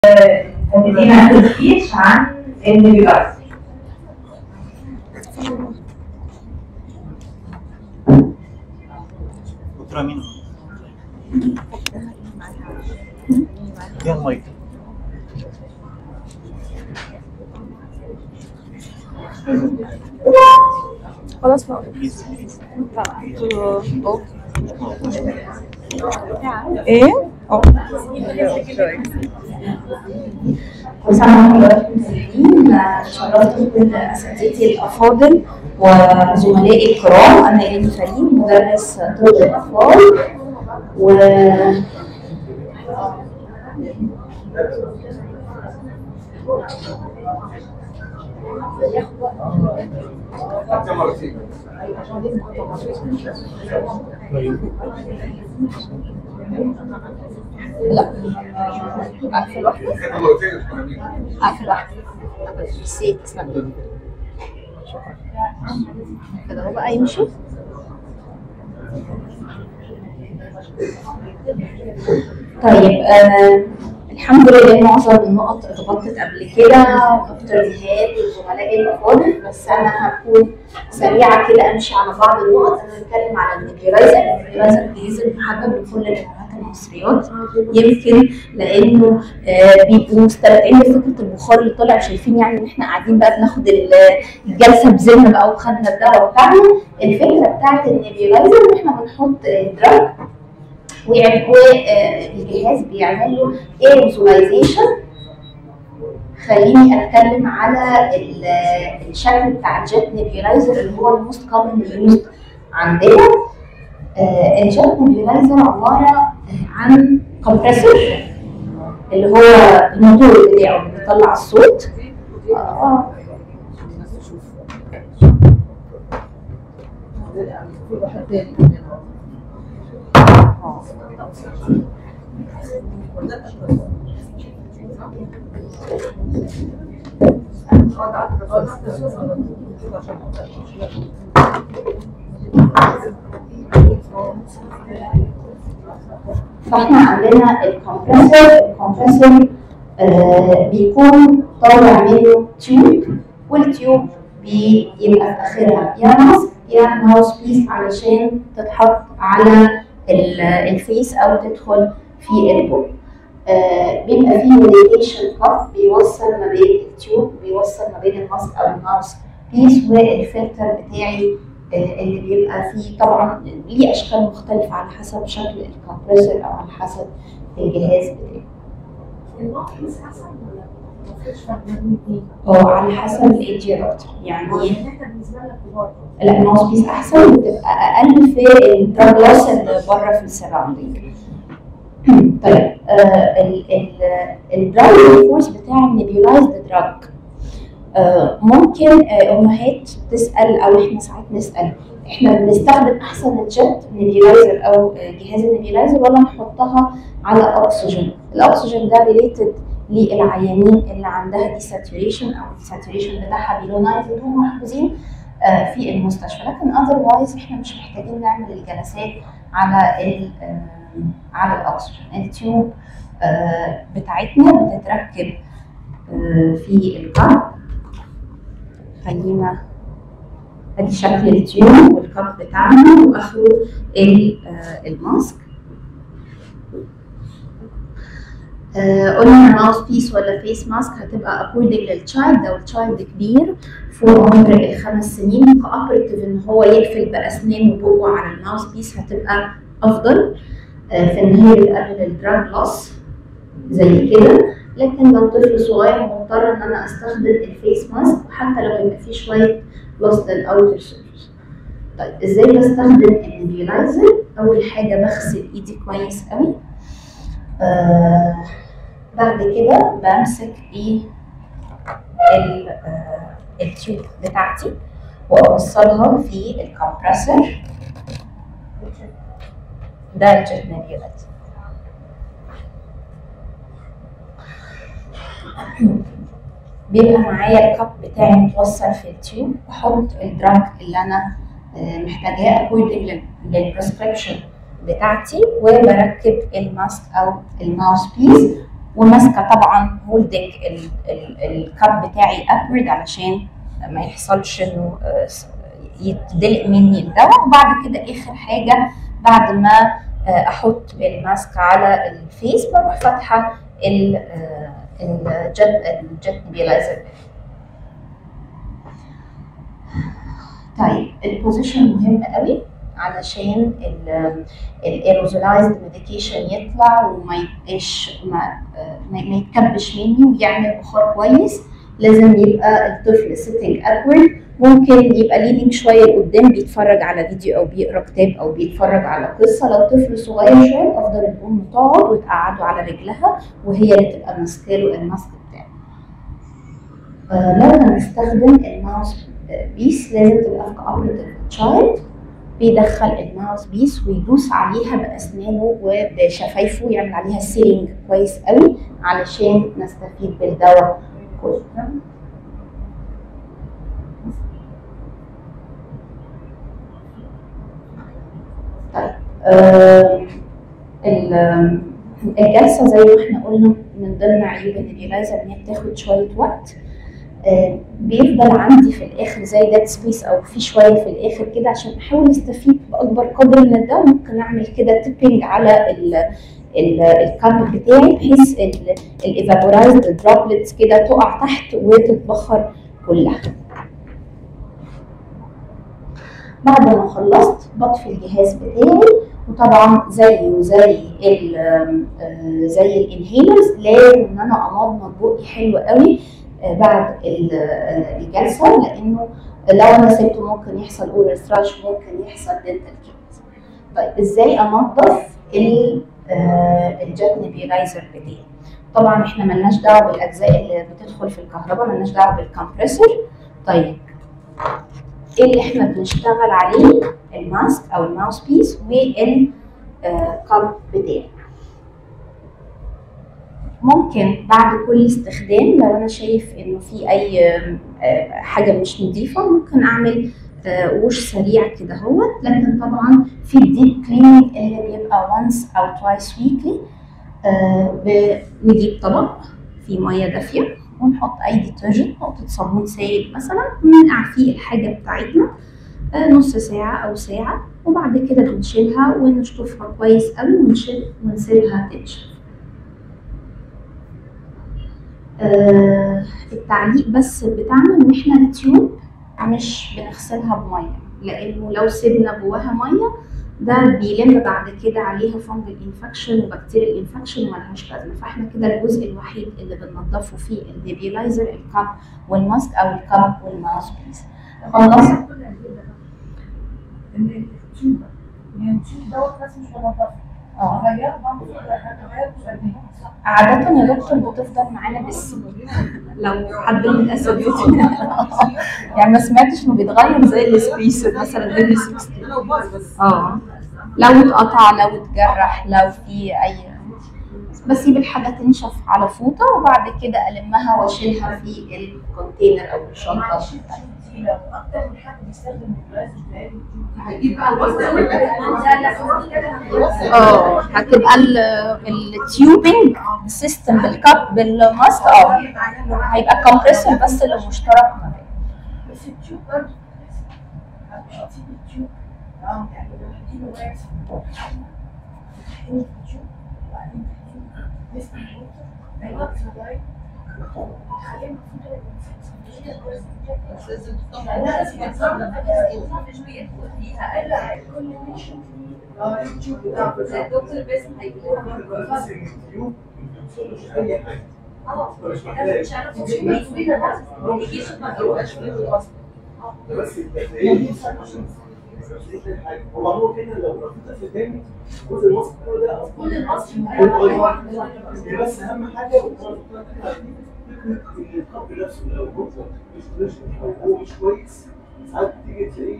هتدينا سبيتش عن النيبيولايزر. دكتورة مين؟ دي المايك. خلاص بقى ايه؟ كل سنة وحضراتكم طيبين. اتشرفت بكل أساتذتي الأفاضل وزملائي الكرام. أنا إيمي فريد، مدرس طب الأطفال لا أقفل واحدة أقفل واحدة نسيت اسمها كده هو بقى يمشي. طيب الحمد لله معظم النقط اتغطت قبل كده دكتور جهاد وزملائي الافاضل، بس انا هكون سريعه كده امشي على بعض النقط. انا هتكلم على النيبيولايزر. النيبيولايزر جهاز محبب لكل الامهات المصريات، يمكن لانه بيبقوا مستمتعين بفكره البخار اللي طالع، شايفين يعني ان احنا قاعدين بقى بناخد الجلسه بذمه بقى وخدنا الدواء بتاعنا. الفكره بتاعت النيبيولايزر ان احنا بنحط دراج والجهاز بيعمل له ايروزولايزيشن. خليني اتكلم على الشكل بتاع الجيت نيبيولايزر اللي هو الموست كومن يوزد عندنا. الجيت نيبيولايزر عباره عن كومبريسور اللي هو الموتور بتاعه اللي بيطلع الصوت. فاحنا عندنا الكمبريسور بيكون طالع منه تيوب، والتيوب بيبقى في اخرها يا ماسك يا ماوس بيس علشان تتحط على الفيس او تدخل في البول. بيبقى فيه ميديتيشن كف بيوصل ما بين التيوب، بيوصل ما بين الماسك او الماوس بيس والفلتر بتاعي اللي بيبقى فيه. طبعا ليه اشكال مختلفه على حسب شكل الكمبريسور او على حسب الجهاز بتاعي. الماوس بيس احسن ولا على حسب الايدج يا دكتور. يعني احنا بالنسبه لنا كبار لا، الماوس بيس احسن وبتبقى اقل في الدراج لوس اللي بره في السراوندينج. طيب الدراج فورس بتاع النيبيولايزد دراج ممكن امهات تسال او احنا ساعات نسال احنا بنستخدم احسن الجيت نيبيولايزر او جهاز النيبيولايزر ولا نحطها على اكسجين؟ الاكسجين ده ريليتد للعيانين اللي عندها دي ساتوريشن او الساتوريشن بتاعها بيلو 92 محجوزين في المستشفى، لكن اذروايز احنا مش محتاجين نعمل الجلسات على الاكسجين. التيوب بتاعتنا بتتركب في الكاب. خلينا ادي شكل التيوب والكاب بتاعنا واخره الماسك. قلنا ماوس بيس ولا فيس ماسك هتبقى اكوردنج للتشايلد. لو التشايلد كبير فوق عمر ال5 سنين كأوبريتيف ان هو يقفل باسنانه وبقه على الماوس بيس هتبقى افضل في ان هي بتقلل الدراج لوس زي كده. لكن لو طفل صغير مضطر ان انا استخدم الفيس ماسك حتى لو يبقى فيه شويه لوس للاوتر سيرفيس. طيب ازاي بستخدم النيبيولايزر؟ اول حاجه بغسل ايدي كويس قوي. بعد كده بمسك التيوب بتاعتي واوصلها في الكمبريسور ده الجيت نيبيولايزر. بيبقى معايا الكاب بتاعي متوصل في التيوب، بحط الدراج اللي انا محتاجاه اكوردنج للبريسكريبشن بتاعتي وبركب الماسك او الماوس بيس وماسكه طبعا هولدنج الكاب بتاعي ابورد علشان ما يحصلش انه يتدلق مني الدواء. وبعد كده اخر حاجه بعد ما احط الماسك على الفيس بروح فاتحه الجت نيبيلايزر. طيب البوزيشن مهم قوي علشان الايروزولايزد ميديكيشن يطلع وما يبقاش ما يتكبش مني ويعمل بخار كويس. لازم يبقى الطفل سيتنج ابورد، ممكن يبقى ليننج شويه لقدام بيتفرج على فيديو او بيقرا كتاب او بيتفرج على قصه. لو طفل صغير شويه افضل الام تقعد وتقعده على رجلها وهي اللي تبقى ماسكاله الماسك بتاعه. لو هنستخدم الماوس بيس لازم تبقى في كوبريتيف تشايلد، بيدخل الماوس بيس ويدوس عليها باسنانه وبشفايفه، يعمل عليها سيلينج كويس قوي علشان نستفيد بالدواء كله. طيب الجلسه زي ما احنا قلنا من ضمن عيوب النيبيلايزر ان هي بتاخد شويه وقت. بيفضل عندي في الاخر زي ديد سبيس او في شويه في الاخر كده عشان احاول استفيد باكبر قدر من الدواء. ممكن اعمل كده تيبنج على الكاب بتاعي بحيث الايفابورايزد دروبلتس كده تقع تحت وتتبخر كلها. بعد ما خلصت بطفي الجهاز بتاعي، وطبعا زيه زي الانهيلرز لازم ان انا امضمض بقي حلو قوي بعد الجلسه، لانه لو انا سبته ممكن يحصل اورال ثراش، ممكن يحصل دنتال كيس. طيب ازاي انضف الجت نيبيلايزر بتاعي؟ طبعا احنا ملناش دعوه بالاجزاء اللي بتدخل في الكهرباء، ملناش دعوه بالكمبريسور. طيب ايه اللي احنا بنشتغل عليه؟ الماسك او الماوس بيس والكاب بتاعي. ممكن بعد كل استخدام لو انا شايف انه في اي حاجه مش نظيفه ممكن اعمل وش سريع كده اهوت، لكن طبعا في الديب كليننج اللي بيبقى once او twice weekly بنجيب طبق فيه ميه دافيه ونحط اي ديترجنت، نقطه صابون سائل مثلا، وننقع فيه الحاجه بتاعتنا نص ساعه او ساعه، وبعد كده بنشيلها ونشطفها كويس قوي ونسيبها تنشف. التعليق بس بتاعنا ان احنا التيوب مش بنغسلها بميه، لانه لو سيبنا جواها ميه ده بيلم بعد كده عليها فانجل انفكشن وبكتيريال انفكشن وملهاش لازمه. فاحنا كده الجزء الوحيد اللي بننضفه فيه النيبيلايزر الكاب والماسك او الكاب والماوس بيس. خلاص عادة يا دكتور بتفضل معانا بالسنين لو حد من اساتذتنا يعني ما سمعتش انه بيتغير زي السبيسر مثلا every 60. لو اتقطع، لو اتجرح، لو في اي، بسيب الحاجه تنشف على فوطه وبعد كده المها واشيلها في الكونتينر او الشنطه. لو اكتر من حد بيستخدم البلاستيك هيجيب بقى الوسط هتبقى التيوبنج سيستم بالكاب بالماسك هيبقى كومبريسور بس اللي مشترك ما بينهم. بس التيوب برضه مش هتسيب التيوب يعني لو هتجيبه واقف تحطين التيوب وبعدين نسمع الوتر بعدين تصدري تخليها المفروض بس لازم تطلع الدكتور باسم هيجيب لها مش عارف هو كده لو رفضت في تاني كل المصر ده كل المصر بس اهم حاجه القبض نفسه لو هو مش كويس ساعات تيجي تلاقيه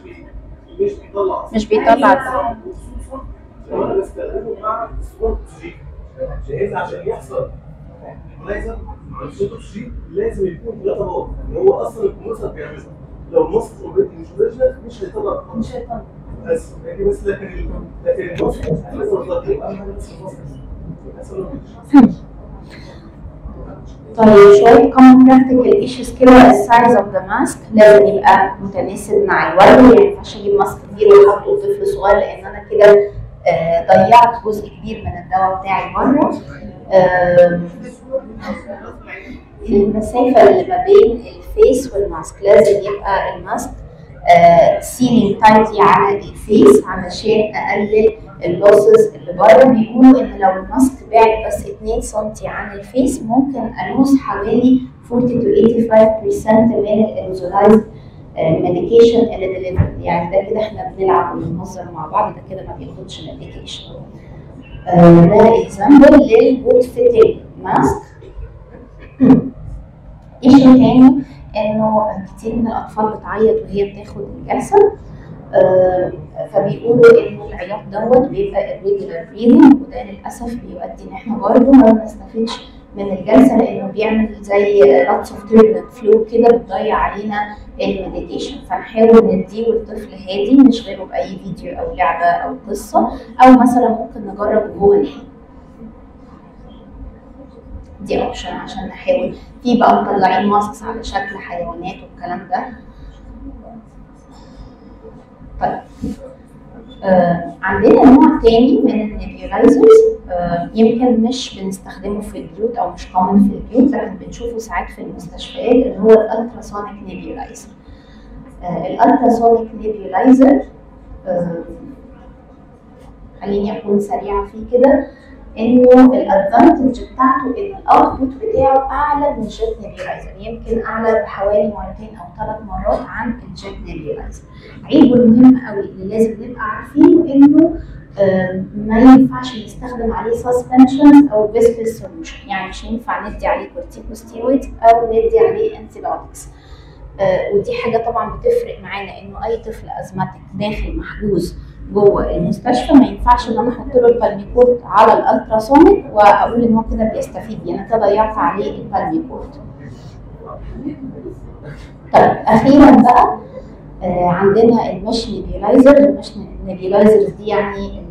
مش بيطلع خصوصا لو انا بستخدمه مع الصوت اكسجين عشان يحصل لازم الصوت اكسجين لازم يكون 3 نقط اللي هو اصلا الكمبيوتر بيعملها. لو المصر اوريدي مش اوريجنال مش هيطلع بس يعني بس لكن المصر لازم يطلع اهم حاجه بس المصر طيب شوية common practical issues كده. السايز اوف ذا ماسك لازم يبقى متناسب مع الوزن، يعني ما ينفعش اجيب ماسك كبير واحطه لطفل صغير لان انا كده ضيعت جزء كبير من الدواء بتاعي بره. المسافة اللي ما بين الفيس والماسك لازم يبقى الماسك سيلينج تايتلي على الفيس علشان اقلل اللوسز اللي بره. بيقولوا ان لو الماسك بعد بس 2 سم عن الفيس ممكن الوز حوالي 40 to 85% من الايروزولايزد ميديكيشن اللي ديليفرد. يعني ده كده احنا بنلعب ونهزر مع بعض، ده كده ما بياخدش ميديكيشن. ده اكزامبل للجود فيتنج ماسك. ايشو تاني انه كتير من الاطفال بتعيط وهي بتاخد الجلسه، فبيقولوا انه العياط دوت بيبقى irregular breathing، وده للاسف بيؤدي ان احنا برضه ما بنستفيدش من الجلسه لانه بيعمل زي lots of turbulent flow كده بتضيع علينا المديتيشن. فنحاول نديه للطفل هادي نشغله باي فيديو او لعبه او قصه، او مثلا ممكن نجرب وهو نايم. دي اوبشن عشان نحاول. في بقى مطلعين ماسكس على شكل حيوانات والكلام ده. طيب عندنا نوع تاني من النيبيولايزرز يمكن مش بنستخدمه في البيوت او مش كومن في البيوت، لكن بنشوفه ساعات في المستشفيات، اللي هو الالتراسونيك نيبيولايزر. الالتراسونيك نيبيولايزر خليني اكون سريعه فيه كده، انه الادفانتج بتاعته ان الاوتبوت بتاعه اعلى من الجيت نيبيولايزر، يمكن اعلى بحوالي 2 أو 3 مرات عن الجيت نيبيولايزر. عيبه المهم قوي اللي لازم نبقى عارفينه انه ما ينفعش نستخدم عليه سسبنشن او فيسكس سوليوشن، يعني مش هينفع ندي عليه كورتيكوستيرويد او ندي عليه انتيبيوتكس. ودي حاجه طبعا بتفرق معانا، انه اي طفل ازماتيك داخل محجوز جوه المستشفى ما ينفعش ان انا احط له البالميكورت على الالتراسونيك واقول ان هو كده بيستفيد بيه، انا كده ضيعت عليه البالميكورت. طيب اخيرا بقى عندنا المش نيبيولايزر. المش نيبيولايزرز دي يعني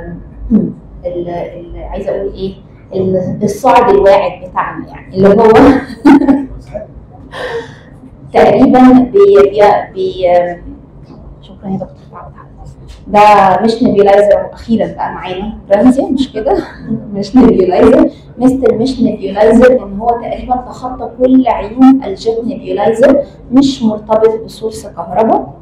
عايزه اقول ايه، الصعد الواعد بتاعنا، يعني اللي هو تقريبا شكرا يا دكتور. ده مش نيبيولايزر، واخيرا بقى معانا جرانزيا، مش كده؟ مش نيبيولايزر. مثل مش نيبيولايزر ان هو تقريبا تخطى كل عيون الجيت نيبيولايزر، مش مرتبط بسورس كهرباء،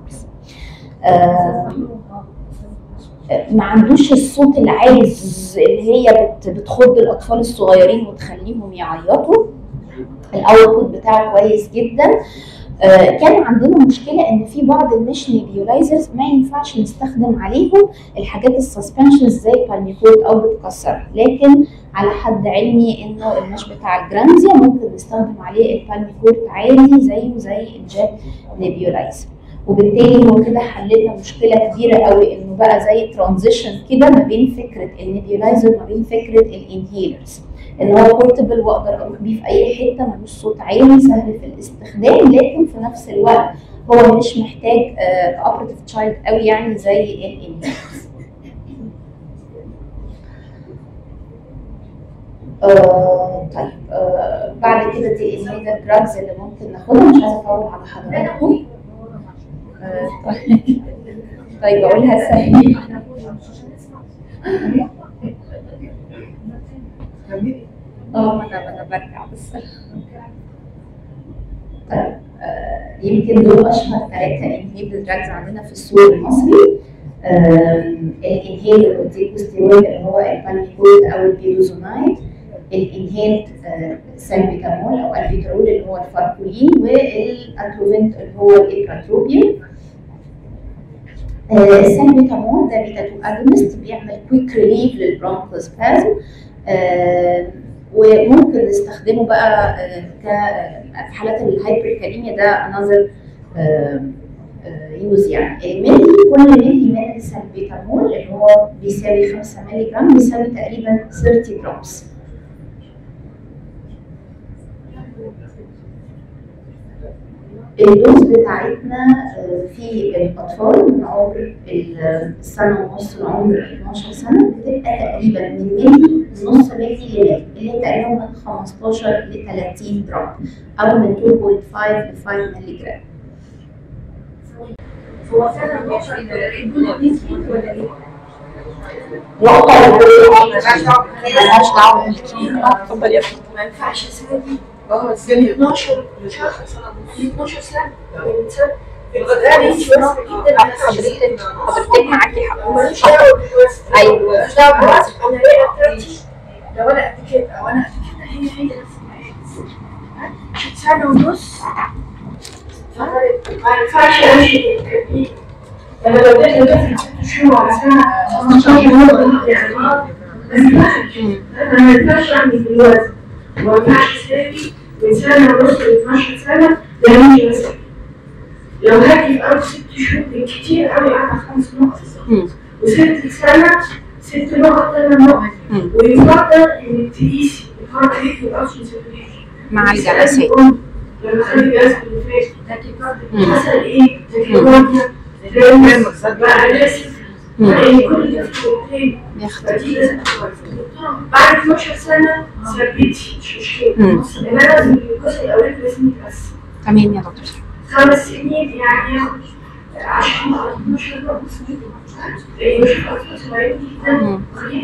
ما عندوش الصوت العايز اللي هي بتخض الاطفال الصغيرين وتخليهم يعيطوا. الاوتبوت بتاعه كويس جدا. كان عندنا مشكله ان في بعض المش نيبيولايزرز ما ينفعش نستخدم عليهم الحاجات السسبنشنز زي بالميكورت او بتكسر، لكن على حد علمي انه المش بتاع الجرانزيا ممكن نستخدم عليه البالميكورت عادي زيه زي الجيت نيبيولايزر. وبالتالي هو كده حللنا مشكله كبيره قوي، انه بقى زي ترانزيشن كده ما بين فكره النيبيولايزر وما بين فكره الانهيلرز، ان هو بورتبل واقدر اروح بيه في اي حته، ملوش صوت عالي، سهل في الاستخدام، لكن في نفس الوقت هو مش محتاج كوبريتيف تشايلد قوي يعني زي الانهيلرز. طيب بعد كده دي الانهيلر دراجز اللي ممكن ناخدها، مش عايزه اطول على حضراتكم. طيب اقولها سريع. انا برجع بس. طيب يمكن دول اشهر 3 انهيلر دراجز عندنا في السوق المصري. الانهيلر كورتيكوستيرويد اللي هو البالميكورت او البيروزونايد، الانهيلد سالبيتامول او البيترول اللي هو الفاركولين، والاتروفنت اللي هو الابراتروبيوم. السالبيتامول ده بيتا 2 اجونست، بيعمل كويك ريليف للبرونكوسبازم، وممكن نستخدمه بقى في حالات الهايبركاليميا. ده انذر يوز يعني. الملي، كل ملي من السالبيتامول اللي هو بيساوي 5 مللي جرام بيساوي تقريبا 30 جرامز. الدوز بتاعتنا في الاطفال من عمر السنه ونص لعمر 12 سنه بتبقى تقريبا من ملي لنص ملي لملي، اللي هي تقريبا من 15 ل 30 جرام او من 2.5 ل 5 ملي جرام. هو فعلا ماشي الدول نسبي ولا ايه؟ ملهاش دعوة. اتفضل يا فندم. ما ينفعش السنه دي 12 شهر 12 سنه من سنه الغداء مش واسع جدا. حضرتك معاكي حق. وماليش دعوه بالوزن. ايوه ماليش دعوه بالوزن. انا ليا بتاعتي لو انا قد كده او انا قد كده هي نفس المقاس. سنه ونص ما ينفعش امشي بالكبير. انا لو بدأت ادخل 6 شهور على سنه 15 يوم يعني ما ينفعش. انا ما ينفعش اعمل بالوزن. ما ينفعش اسافر من سنه ونص ل 12 سنه ده مش بس. لو هاجي في أول 6 شهور بالكتير أوي أعمل 5 نقط و6 سنة 6 نقط 8 نقط. ويفضل إنك تقيسي الفرق عليك الأوبشن سيركيوليشن مع الجلسات. لما خدت جلسة اللي فاتت حصل إيه؟ تكيكارديا بقى أجاسف بقى كل ده في الكورتين فدي لازم بعد 12 سنة ثبتي مش مشكلة. إنما لازم الجزء الأولاني لازم يتقسم. تمام يا دكتور. 5 سنين يعني ياخد 10 أو 12 نقط. مش أطفال صغيرين جدا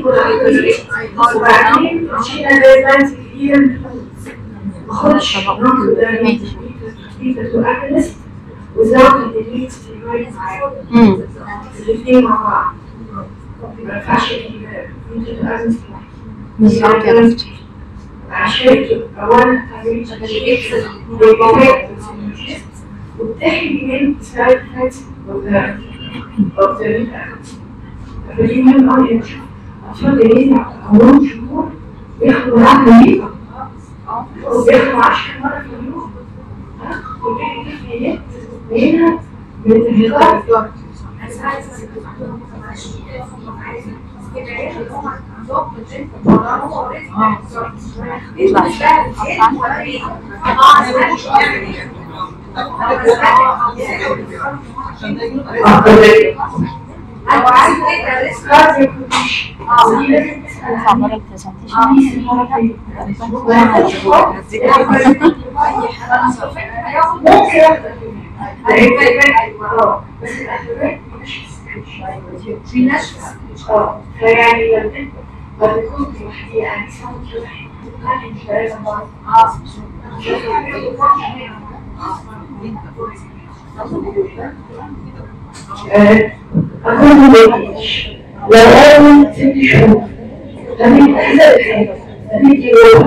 وبعدين مشينا جايبات كتير ماخدش نقط وأكلس وزود الدليل ستيرويد معاهم الاتنين مع بعض. مينفعش تبقى أزمة بالظبط يا دكتور. عشان تبقى أولا تعملي وبتحكي من سايد افكتس of the فدي مهم قوي ان الاطفال اللي عمرهم شهور بياخدوا معاهم وبياخدوا 10 مرات في اليوم. وبيجي هنا من الهزار في ناس فيعني لما كنت لوحدي يعني صوتي واحد مش عارفه أكون بيتش لو أول 6 شهور تميت أحسن حاجة تميت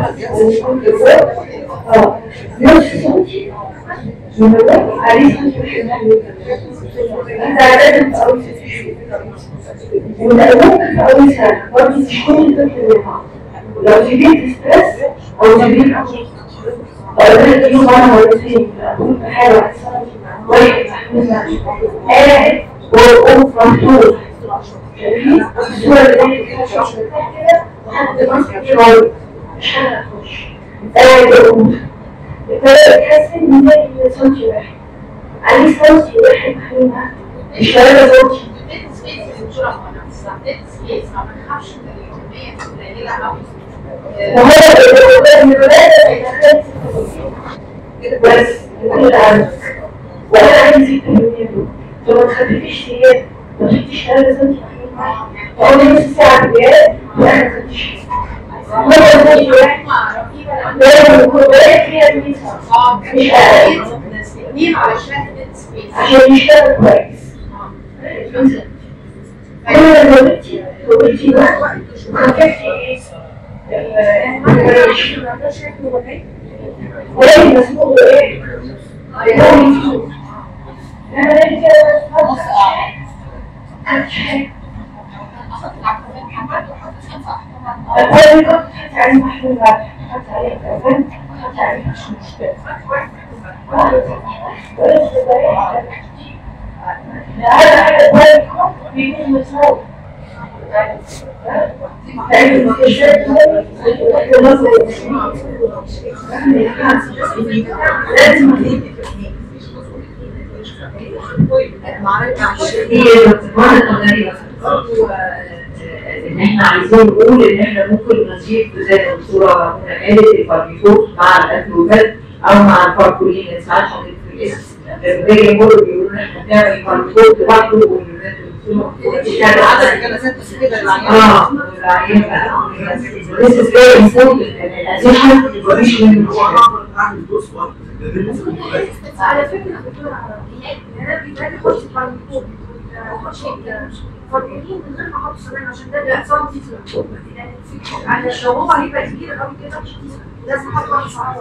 نص صوتي عليه صوتي وحيد أنت لازم في أول 6 شهور وده ممكن في أول سنة برضه مش كل الطفل منها. ولو جبت ستريس أو جبت أو يوم مرة مرتين أكون في حالة واحد قاعد وأقوم مفتوح شايفين؟ الصورة اللي كده وحد ماسك شوية مش هنخش قاعد وأقوم تحس إن زي صوتي واحد عليه صوتي واحد محلومة مش ثلاثة صوتي وهو بس كل عندك وانا عندي 6 مليون فما تخففيش سياد ما تحطيش 3 سم تقعدي نص ساعه بجد وانا ما خدتش هو زي واحد لازم يكون بلاقي فيها مش اقل عشان يشتغل كويس. كل ما زودتي بقى وخففتي ولكن مسموح ايه؟ يكون انا لقيت نص أقول حتى عليه محلولات حتى عليه كفن حتى عليه مشكلة هذا حتى ذلكم بيكون مسموح ان احنا عايزين نقول ان احنا ممكن نضيف زي ما الدكتوره قالت الفارميكول مع الاتروفات او مع الفاركولين. ساعات حاطين في الاسم الرجال برضه بيقولوا ان احنا بنعمل فارميكول لوحده عدد الجلسات بس كده This is very important and addition مفيش منه على فكره انا بيتهيألي اخش الفارميكول اخش فارميكولين من غير ما احط سمنه عشان ده بيحصل كتير يعني لو هو هيبقى كبير قوي كده لازم احط واحد صغير.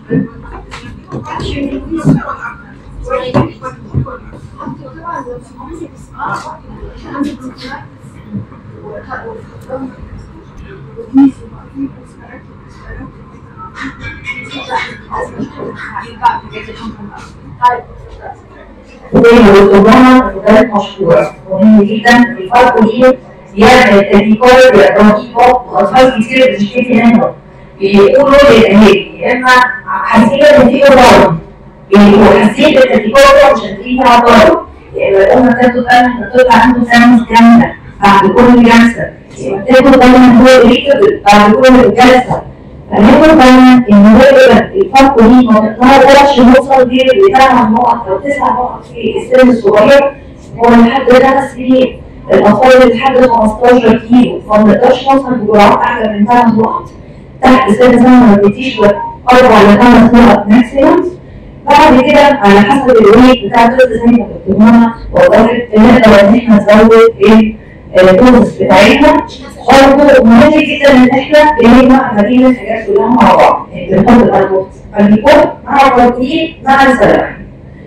زي ما قلنا وده مشهورة مهم جدا. الفاركولين بيعمل تديكور رهيبة وأطفال كتير بتشتكي منه. بيقولوا للأهالي يا إما حاسين إن في ضرر، بيبقوا حاسين إن التديكور ده مش فيها ضرر، يا إما الأم تاخد بالها إن الطفل عنده سنة جامدة بعد كل جلسة، يا إما تاخد بالها إن هو ريكابل بعد كل جلسة. فناخد بالنا إن الفاركولين ما بيقدرش يوصل ل8 نقط أو 9 نقط في السن الصغير، هو لحد 3 سنين. الأطفال اللي لحد 15 كيلو فما نقدرش نوصل بجرعات أعلى من 8 نقط. تحت سن سنة ما بتديش 4 ل 5 نقط ماكسيموم. بعد كده على حسب الويت بتاع الطفل زي ما بتقولنا وضحت نقدر إن إحنا نزود الدوز بتاعتنا. برضه مهم جدا ان احنا بنجمع ما بين الحاجات كلها مع بعض، يعني بنحط الفارميكول مع الفاركولين مع السلامين.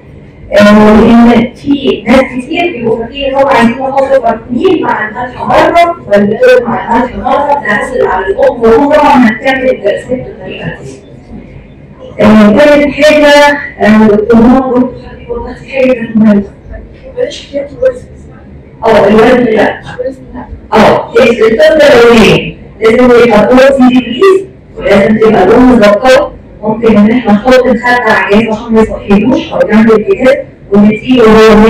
لان في ناس كتير بيبقوا فاكرين ان هم عايزين يحطوا الفاركولين مع الملح مره والبيض مع الملح مره تنزل على الام، وهو طبعا هتعمل الجلسات بالطريقه دي. تالت حاجه الدكتور برضه دي حاجه مهمه. بلاش حكايه الوزن. الوزن لا. الطفل الاولاني لازم يبقى طول ديجريز ولازم تبقى لون مظبط. ممكن ان احنا نحط الخد على الجهاز عشان ما يصحيهوش او جنب الجهاز ونديله هو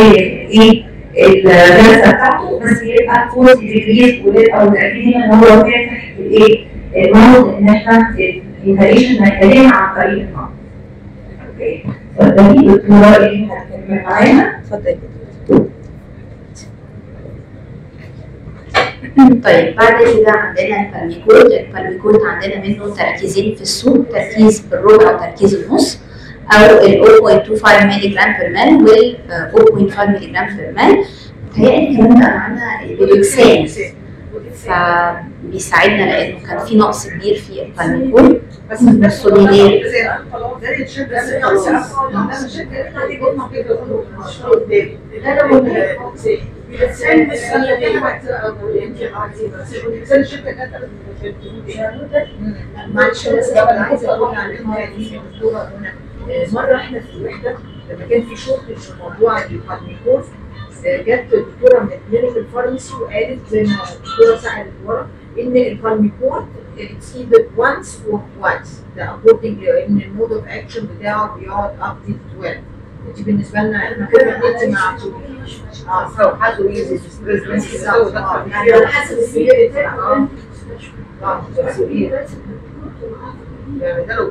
الجلسه بتاعته، بس يبقى طول ديجريز ويبقى متاكدين ان هو فاتح الماوث ان احنا الانهاليشن هيتكلم عن طريق الماوث. اوكي. اتفضلي الدكتوره اللي هتكمل معانا. اتفضلي. طيب بعد كده عندنا الفارميكول عندنا منه تركيزين في السوق، تركيز بالربع وتركيز النص، او ال 0.25 مللي جرام بير مان وال 0.5 مللي جرام بير مان. متهيألي كمان بقى معانا البيدوكسان فبيساعدنا لانه كان في نقص كبير في الفارميكول بس السوليدير. الإنسان مش معلش بس انا عايزه اقول على الدكتوره هنا. مره احنا في الوحده لما كان في شورتج في موضوع الفارميكول جت الدكتوره من الكلينيكال فارماسي وقالت زي ما الدكتوره سالت ورا ان الفارميكول it's either once or twice ده according ان المود اوف اكشن بتاعه بيقعد up to 12. دي بالنسبه لنا احنا كده بنتي مع سو حد يجي ستريس يعني على حسب السيفير بتاعه يعني ده لو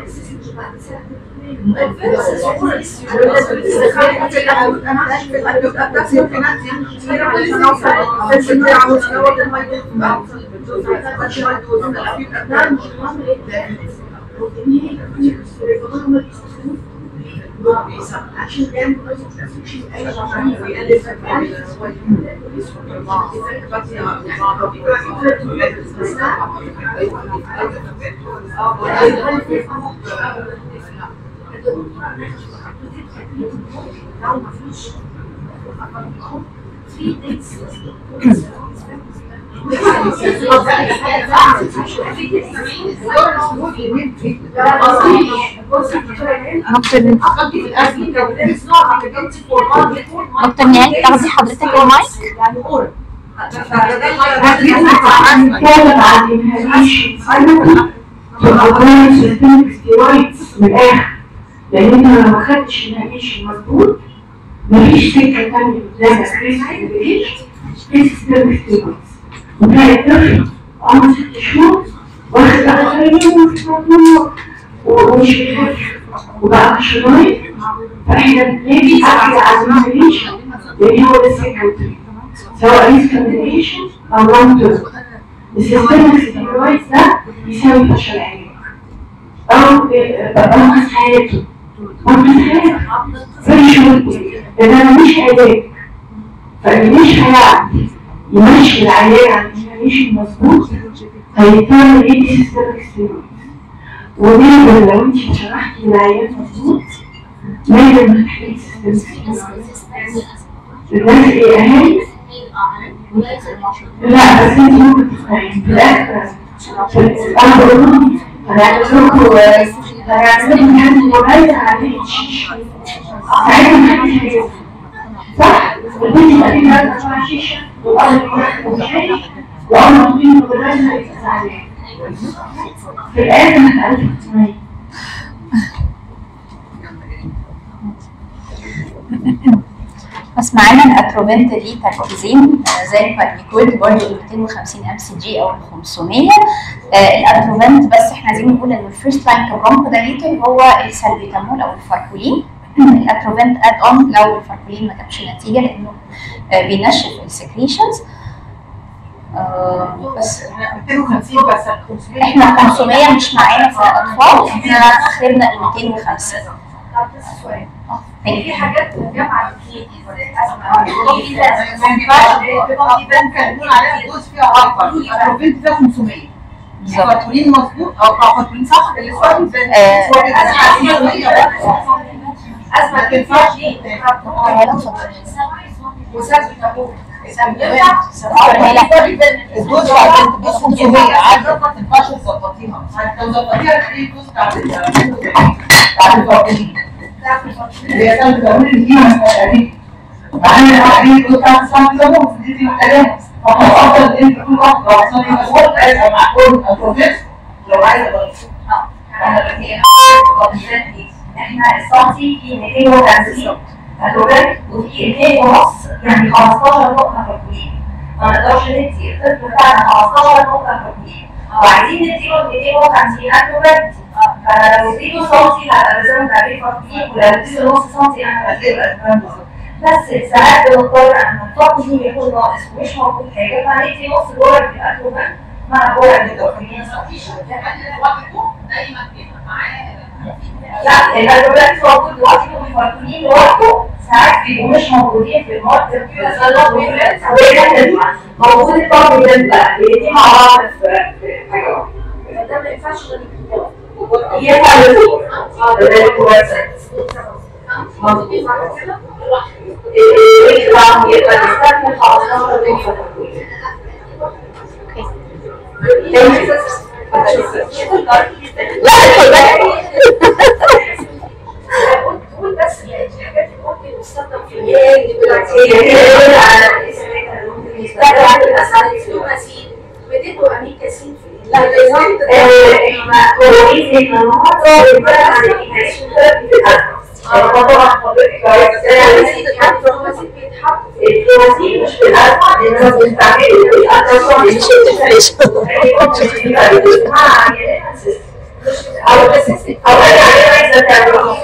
عشان يعمل اي عشان ويقلل دكتور نهال تاخدي حضرتك المايك. هنتكلم عن الانهاليشن من الاخر، لان انت لو ما خدتش الانهاليشن مظبوط مفيش سكه ثانيه قدامك. وتلاقي الطفل عمره 6 شهور واخد بقى خير ومش بيخف وبقى شرايط. فاحنا بنبني على العزيميشن اللي هو السكندري سواء ريسكندريشن او لونج تيرم. السيستمك ستيرويدز ده يساوي فشل علاج او بنقص حياته زي شروط. لان انا مش علاج، فاللي مش هيعرف يمشي العيان على الانفلاميشن مظبوط هيضطر يدي سيستمك ستيرويدز. ودايما لو انت شرحتي للعيان مظبوط دايما ما تحتاجيش سيستمك ستيرويدز. الناس ايه اهل؟ لا بس انت ممكن تسمعي في الاخر. انا بقول لهم هنعمل لكم حد موبايل عليه الشيشه ساعتها محدش هيشوف صح؟ والبنت تقريبا على شيشه وقالت وشاي وأول طويل موبايل هيفتح عليه في الاخر هتعرفي تسمعي. بس معانا الاتروفنت ليه تركيزين زي الباربيكول برضه 250 ام سي جي او 500. الاتروفنت بس احنا عايزين نقول ان الفيرست لاين كبرونكودايليتور هو السلبيتامول او الفاركولين. الاتروفنت اد اون لو الفاركولين ما جابش نتيجه لانه بينشف السكريشنز. بس 250 بس 500 احنا 500 مش معانا في الاطفال، احنا اخرنا ال 205. سؤال في حاجات جامعه كتير اسمع كان بنقول عليها الدوز فيها اكبر البروفنت فيها 500 فاتورين مظبوط او فاتورين صح اللي سؤال اسمع ما تنفعش وسبب الدوز بتاعت 500 عادي ما تنفعش تظبطيها لو ظبطيها تلاقي الدوز بتاعت الفاتورين هي كانت بتقول ان دي مسألة معانا العقلية كنت عن سامي لهم في دي الكلام فهو أفضل إن أنت تكون واحدة وعصاني مسؤول عايزة مع كل أبروفيس لو عايزة بغير احنا الصوتي في 250 أدوات وفي 2 ونص يعني 15 نقطة تكوين. ما نقدرش ندي الطفل بتاعنا 15 نقطة تكوين وعايزين نديله 250 أدوات. فلو اديته سنتي هبقى لازم تعريف تكوين ولو اديته نص سنتي انا هتبقى بس ساعات بنضطر ان التكوين يكون ناقص ومش موجود حاجة فهندي نص جرعة الأدوات مع جرعة التكوين. دايما بيبقى معاه لا الأدوات موجود لوحده والفاتورين لوحده ساعات بيبقوا مش موجودين في الماركت موجود التكوين بقى دي مع بعض في حاجة واحدة. فده ما ينفعش غير ينفع تقول بس الحاجات اللي ممكن تستخدم في العلاج ممكن يستخدم على الاسيد بديته اميكاسين في لا هو ايه النهارده بيبقى عن الانهيشن ثيرابي في الأسفل. طبعا حضرتك الفلوسين مش في الأسفل لأن الناس بتستعمله في الأسفل مش أو أنا عايزة تعمل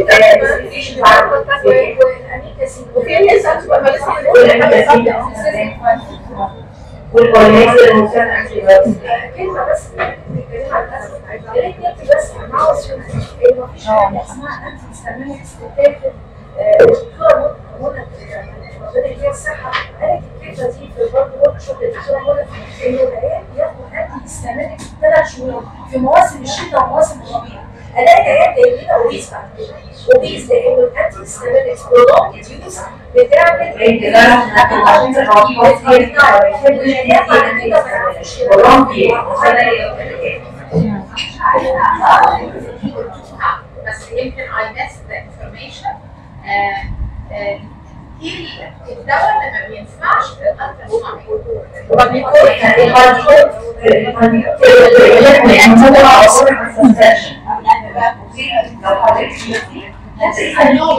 والبوليس المساعد كلمة بس بنتكلم عن الأسف يا ريت نكتب بس ناقص إنه مفيش حاجة اسمها أنتي هيستامينيك ستاتين. الدكتورة منى ربنا يديها الصحة قالت الكلمة دي في برضه ورك شوب للدكتورة منى إنه العيال بياخدوا أنتي هيستامينيك 3 شهور في مواسم الشتاء ومواسم الربيع. ألاقي العيال جايين لنا أوبيز بعد كده أوبيز لأنه الأنتي هيستامينيك برولونج يوز بتعمل انتظار عشان الربيع بس يمكن I missed the information. الدواء اللي ما بينفعش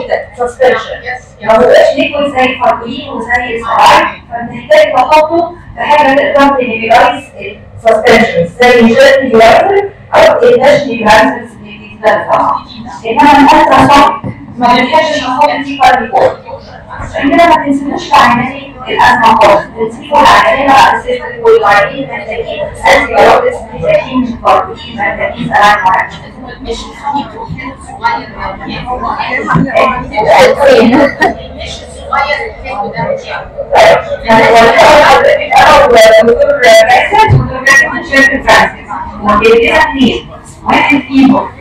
ما بقاش ليكويد زي الفاركولين وزي السرايد فبنحتاج نحطه فحاجه تقدر تنيبيلايز السسبنشن زي جيل نيبيلايزر او الداش نيبيلايزر انما الالتراساوند ما بنحبش نحط فيه كاربيكول عشان كده ما تنسوش في عينين الازمه خالص تنسيبوا العينين على اساس واللايين محتاجين انتيبيوتكس محتاجين كاربيكول محتاجين سلام مش صغير مش صغير الحلو ده يعني انا والدكتور راسل والدكتور راسل وبيدينا اثنين واحد فيهم